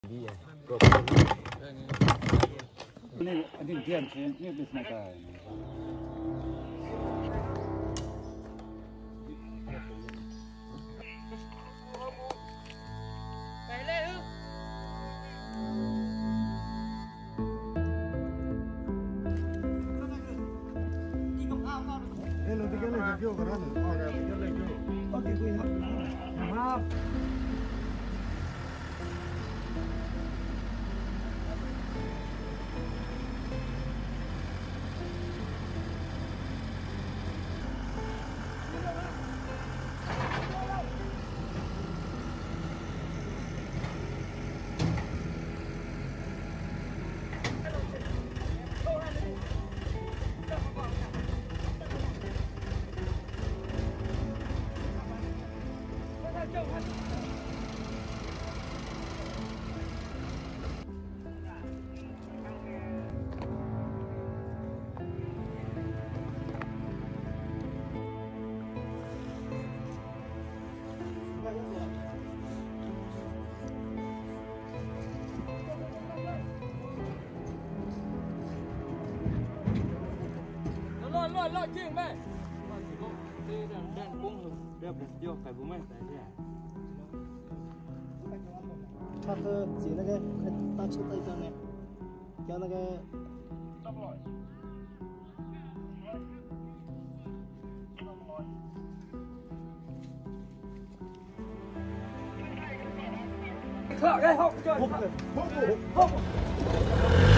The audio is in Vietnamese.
那个电池那个那个。 lo chuyện mẹ đen cũng đẹp điều cái bố mẹ tại thế chắc chỉ là cái ta chưa tay cho này cho là cái Khởi đây học chơi. Học.